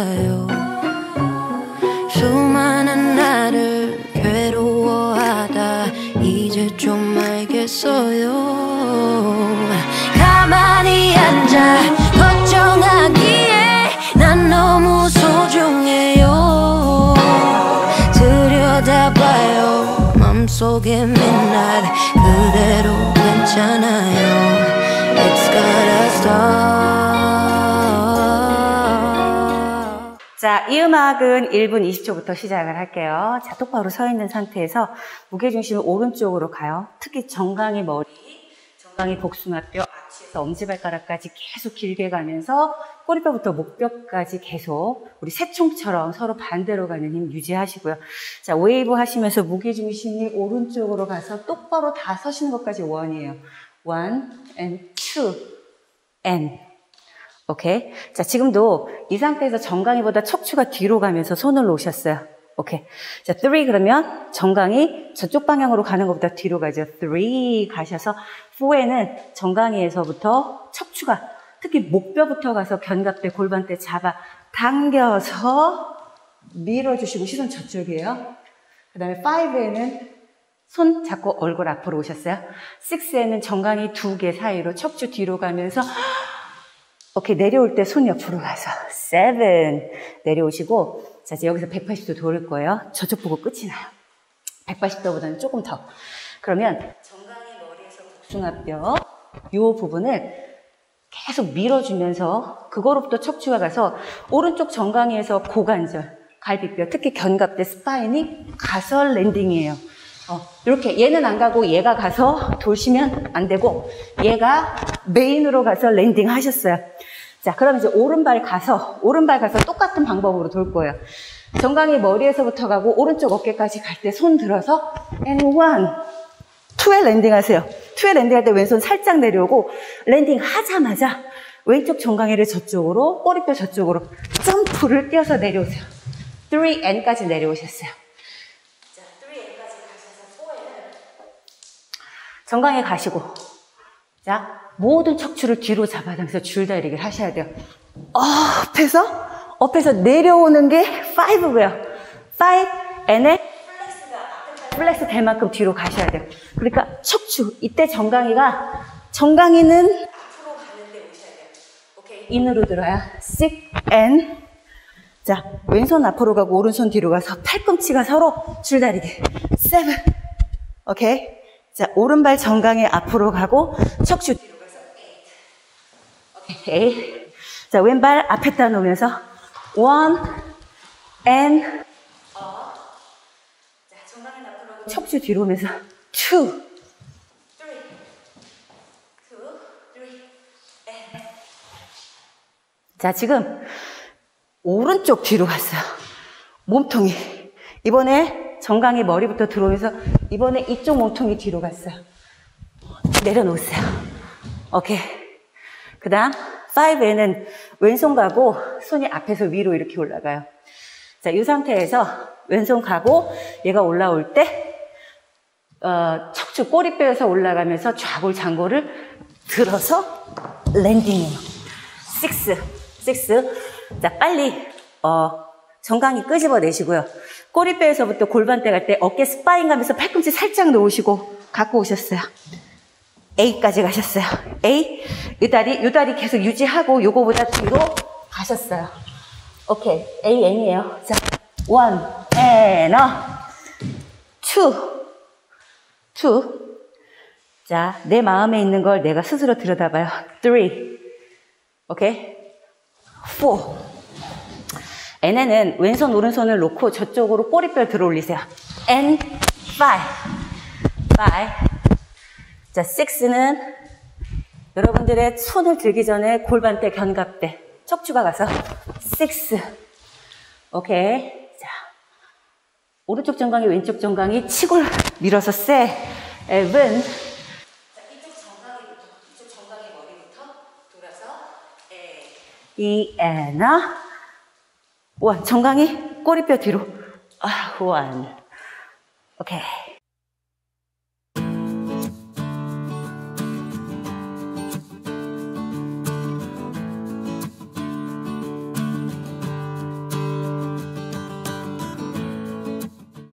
봐요. 수많은 나를 괴로워하다 이제 좀 알겠어요. 가만히 앉아 걱정하기에 난 너무 소중해요. 들여다봐요 맘속에 midnight 그대로 괜찮아요. It's gotta stop. 자, 이 음악은 1분 20초부터 시작을 할게요. 자, 똑바로 서 있는 상태에서 무게중심을 오른쪽으로 가요. 특히 정강이 머리, 정강이 복숭아뼈, 아치에서 엄지발가락까지 계속 길게 가면서 꼬리뼈부터 목뼈까지 계속 우리 새총처럼 서로 반대로 가는 힘 유지하시고요. 자, 웨이브 하시면서 무게중심이 오른쪽으로 가서 똑바로 다 서시는 것까지 원이에요. 1 and 2 and 오케이. 자, 지금도 이 상태에서 정강이보다 척추가 뒤로 가면서 손을 놓으셨어요. 오케이. 자, 3 그러면 정강이 저쪽 방향으로 가는 것보다 뒤로 가죠. 3 가셔서 4에는 정강이에서부터 척추가 특히 목뼈부터 가서 견갑대, 골반대 잡아 당겨서 밀어주시고 시선 저쪽이에요. 그 다음에 5에는 손 잡고 얼굴 앞으로 오셨어요. 6에는 정강이 2개 사이로 척추 뒤로 가면서 오케이, 내려올 때 손 옆으로 가서 7 내려오시고 자, 이제 여기서 180도 돌을 거예요. 저쪽 보고 끝이 나요. 180도보다는 조금 더. 그러면 정강이 머리에서 복숭아뼈 이 부분을 계속 밀어주면서 그거로부터 척추가 가서 오른쪽 정강이에서 고관절, 갈비뼈, 특히 견갑대, 스파인이 가서 랜딩이에요. 이렇게 얘는 안 가고 얘가 가서 돌시면 안 되고 얘가 메인으로 가서 랜딩 하셨어요. 자, 그럼 이제 오른발 가서 똑같은 방법으로 돌 거예요. 정강이 머리에서부터 가고 오른쪽 어깨까지 갈 때 손 들어서 and 1, 2에 랜딩 하세요. 2에 랜딩 할 때 왼손 살짝 내려오고 랜딩 하자마자 왼쪽 정강이를 저쪽으로 꼬리뼈 저쪽으로 점프를 뛰어서 내려오세요. 3N까지 내려오셨어요. 정강이 가시고 자, 모든 척추를 뒤로 잡아당겨서 줄다리기를 하셔야 돼요. 업에서 내려오는 게 5고요. 5N에 플렉스 될 만큼 뒤로 가셔야 돼요. 그러니까 척추, 이때 정강이는 앞으로 가는데 오셔야 돼요. 오케이, 인으로 들어야 6N. 자, 왼손 앞으로 가고 오른손 뒤로 가서 팔꿈치가 서로 줄다리기 7. 오케이. 자, 오른발 정강이 앞으로 가고 척추 뒤로 가서 8. 오케이. 자, 왼발 앞에다 놓으면서 1 and 자, 정강이 앞으로 가고 척추 뒤로 오면서 2 3 and 자, 지금 오른쪽 뒤로 갔어요. 몸통이 이번에 정강이 머리부터 들어오면서 이번에 이쪽 몸통이 뒤로 갔어요. 내려놓으세요. 오케이. 그 다음 5에는 왼손 가고 손이 앞에서 위로 이렇게 올라가요. 자, 이 상태에서 왼손 가고 얘가 올라올 때 척추 꼬리뼈에서 올라가면서 좌골 장골을 들어서 랜딩이에요. 6. 자, 빨리 정강이 끄집어내시고요. 꼬리뼈에서부터 골반대 갈 때 어깨 스파인 가면서 팔꿈치 살짝 놓으시고 갖고 오셨어요. A까지 가셨어요. A, 이 다리 계속 유지하고 요거보다 뒤로 가셨어요. 오케이, A, N이에요. 자, 1, and 2. 자, 내 마음에 있는 걸 내가 스스로 들여다봐요. 3, 오케이, 4. N에는 왼손 오른손을 놓고 저쪽으로 꼬리뼈를 들어 올리세요. And 5. 자, 6는 여러분들의 손을 들기 전에 골반대, 견갑대, 척추가 가서 6. 오케이. 자, 오른쪽 정강이 왼쪽 정강이 치고 밀어서 7. 자, 이쪽 정강이 머리부터 돌아서 E and 1. 정강이 꼬리뼈 뒤로 1. 오케이.